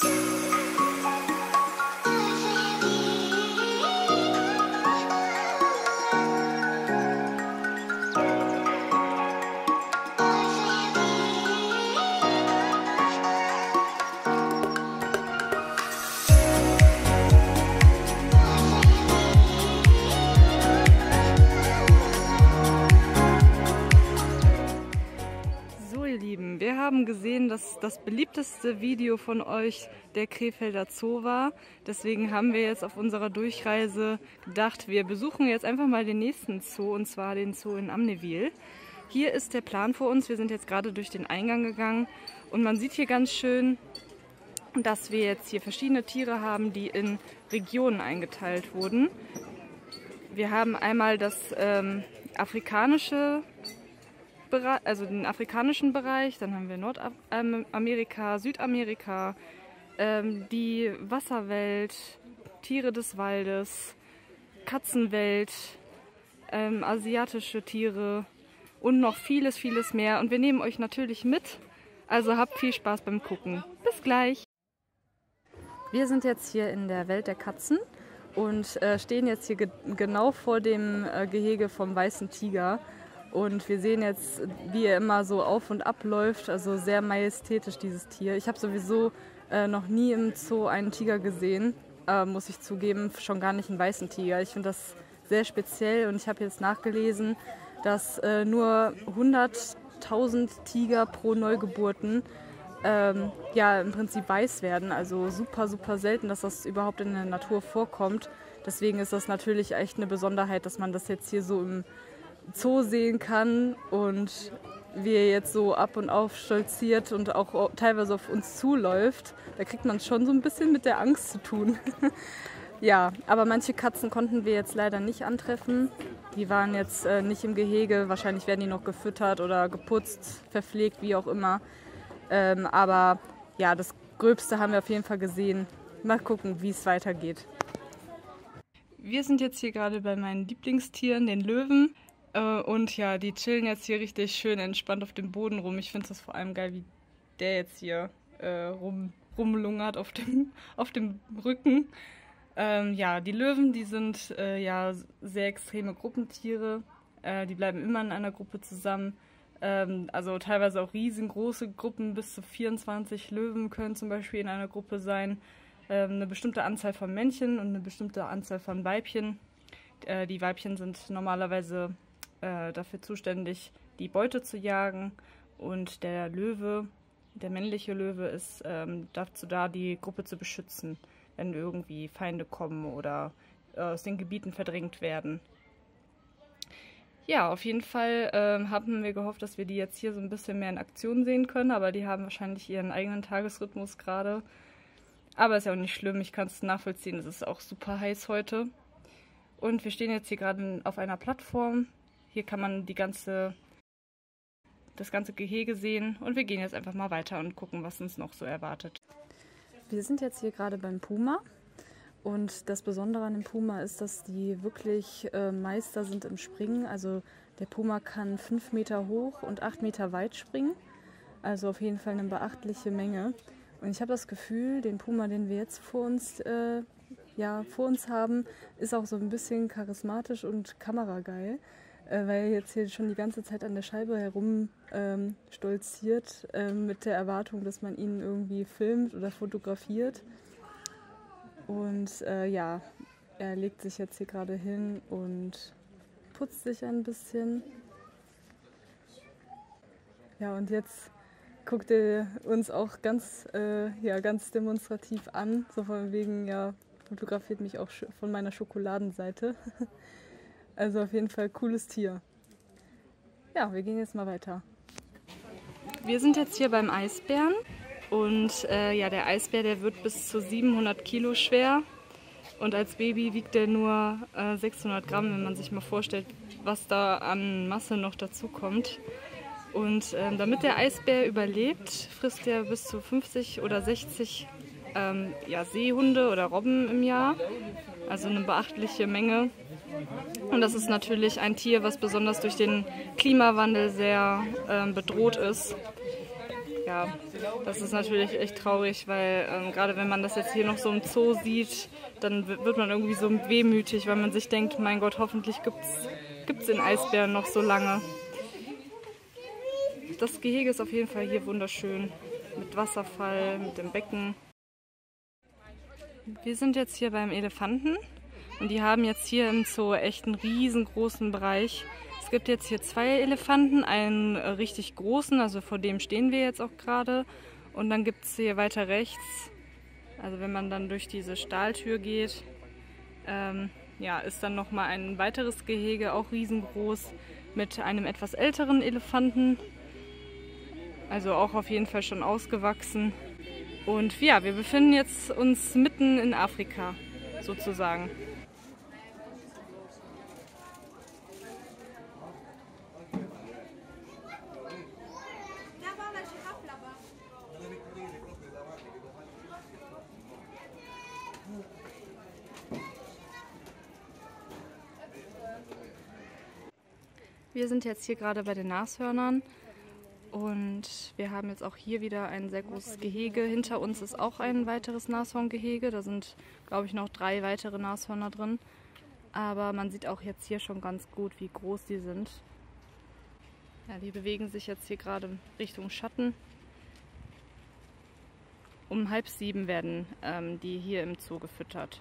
Wir haben gesehen, dass das beliebteste Video von euch der Krefelder Zoo war. Deswegen haben wir jetzt auf unserer Durchreise gedacht, wir besuchen jetzt einfach mal den nächsten Zoo, und zwar den Zoo in Amneville. Hier ist der Plan für uns. Wir sind jetzt gerade durch den Eingang gegangen und man sieht hier ganz schön, dass wir jetzt hier verschiedene Tiere haben, die in Regionen eingeteilt wurden. Wir haben einmal das afrikanische also den afrikanischen Bereich, dann haben wir Nordamerika, Südamerika, die Wasserwelt, Tiere des Waldes, Katzenwelt, asiatische Tiere und noch vieles, vieles mehr. Und wir nehmen euch natürlich mit, also habt viel Spaß beim Gucken. Bis gleich! Wir sind jetzt hier in der Welt der Katzen und stehen jetzt hier genau vor dem Gehege vom weißen Tiger. Und wir sehen jetzt, wie er immer so auf und ab läuft, also sehr majestätisch dieses Tier. Ich habe sowieso noch nie im Zoo einen Tiger gesehen, muss ich zugeben, schon gar nicht einen weißen Tiger. Ich finde das sehr speziell und ich habe jetzt nachgelesen, dass nur 100.000 Tiger pro Neugeburten ja, im Prinzip weiß werden. Also super, super selten, dass das überhaupt in der Natur vorkommt. Deswegen ist das natürlich echt eine Besonderheit, dass man das jetzt hier so im Zoo sehen kann und wie er jetzt so ab und auf stolziert und auch teilweise auf uns zuläuft. Da kriegt man schon so ein bisschen mit der Angst zu tun. Ja, aber manche Katzen konnten wir jetzt leider nicht antreffen. Die waren jetzt nicht im Gehege. Wahrscheinlich werden die noch gefüttert oder geputzt, verpflegt, wie auch immer. Aber ja, das Gröbste haben wir auf jeden Fall gesehen. Mal gucken, wie es weitergeht. Wir sind jetzt hier gerade bei meinen Lieblingstieren, den Löwen. Und ja, die chillen jetzt hier richtig schön entspannt auf dem Boden rum. Ich finde es vor allem geil, wie der jetzt hier rumlungert auf dem Rücken. Ja, die Löwen, die sind ja sehr extreme Gruppentiere. Die bleiben immer in einer Gruppe zusammen. Also teilweise auch riesengroße Gruppen, bis zu 24 Löwen können zum Beispiel in einer Gruppe sein. Eine bestimmte Anzahl von Männchen und eine bestimmte Anzahl von Weibchen. Die Weibchen sind normalerweise dafür zuständig, die Beute zu jagen, und der Löwe, der männliche Löwe, ist dazu da, die Gruppe zu beschützen, wenn irgendwie Feinde kommen oder aus den Gebieten verdrängt werden. Ja, auf jeden Fall haben wir gehofft, dass wir die jetzt hier so ein bisschen mehr in Aktion sehen können, aber die haben wahrscheinlich ihren eigenen Tagesrhythmus gerade. Aber ist ja auch nicht schlimm, ich kann es nachvollziehen, es ist auch super heiß heute. Und wir stehen jetzt hier gerade auf einer Plattform. Hier kann man das ganze Gehege sehen und wir gehen jetzt einfach mal weiter und gucken, was uns noch so erwartet. Wir sind jetzt hier gerade beim Puma und das Besondere an dem Puma ist, dass die wirklich Meister sind im Springen. Also der Puma kann 5 Meter hoch und 8 Meter weit springen, also auf jeden Fall eine beachtliche Menge. Und ich habe das Gefühl, den Puma, den wir jetzt vor uns haben, ist auch so ein bisschen charismatisch und kamerageil, weil er jetzt hier schon die ganze Zeit an der Scheibe herum stolziert, mit der Erwartung, dass man ihn irgendwie filmt oder fotografiert. Und ja, er legt sich jetzt hier gerade hin und putzt sich ein bisschen. Ja, und jetzt guckt er uns auch ganz demonstrativ an, so von wegen, ja, fotografiert mich auch von meiner Schokoladenseite. Also auf jeden Fall cooles Tier. Ja, wir gehen jetzt mal weiter. Wir sind jetzt hier beim Eisbären und ja, der Eisbär, der wird bis zu 700 Kilo schwer und als Baby wiegt er nur 600 Gramm, wenn man sich mal vorstellt, was da an Masse noch dazu kommt. Und damit der Eisbär überlebt, frisst er bis zu 50 oder 60 Seehunde oder Robben im Jahr, also eine beachtliche Menge. Und das ist natürlich ein Tier, was besonders durch den Klimawandel sehr bedroht ist. ja, das ist natürlich echt traurig, weil gerade wenn man das jetzt hier noch so im Zoo sieht, dann wird man irgendwie so wehmütig, weil man sich denkt, mein Gott, hoffentlich gibt's den Eisbären noch so lange. Das Gehege ist auf jeden Fall hier wunderschön, mit Wasserfall, mit dem Becken. Wir sind jetzt hier beim Elefanten und die haben jetzt hier im Zoo echt einen riesengroßen Bereich. Es gibt jetzt hier 2 Elefanten, einen richtig großen, also vor dem stehen wir jetzt auch gerade. Und dann gibt es hier weiter rechts, also wenn man dann durch diese Stahltür geht, ja, ist dann nochmal ein weiteres Gehege, auch riesengroß, mit einem etwas älteren Elefanten. Also auch auf jeden Fall schon ausgewachsen. Und ja, wir befinden jetzt uns mitten in Afrika, sozusagen. Wir sind jetzt hier gerade bei den Nashörnern und wir haben jetzt auch hier wieder ein sehr großes Gehege. Hinter uns ist auch ein weiteres Nashorngehege. Da sind, glaube ich, noch 3 weitere Nashörner drin. Aber man sieht auch jetzt hier schon ganz gut, wie groß die sind. Ja, die bewegen sich jetzt hier gerade Richtung Schatten. Um 6:30 werden die hier im Zoo gefüttert.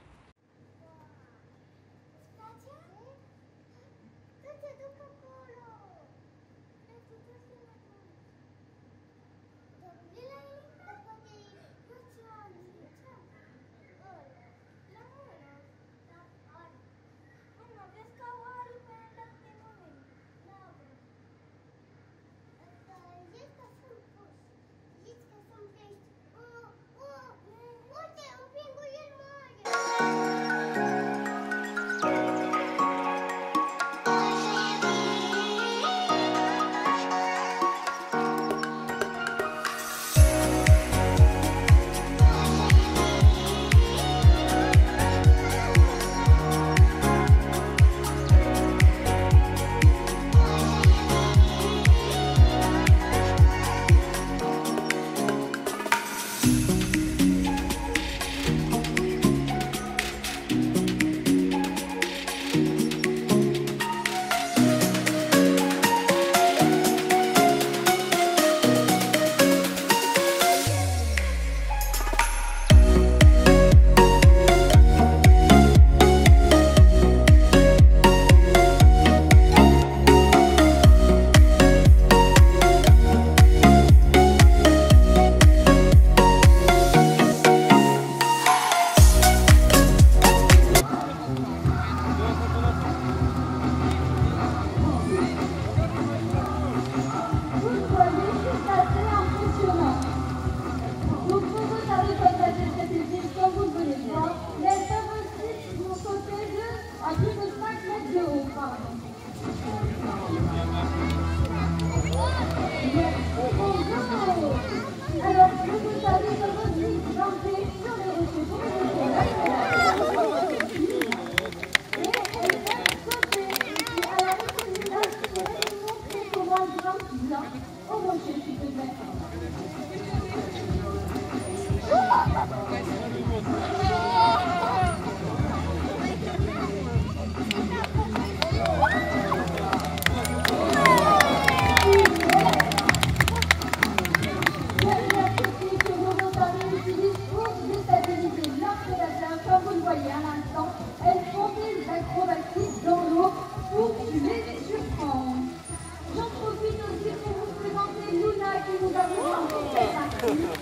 J'en profite aussi pour vous présenter Luna qui nous a rejoint.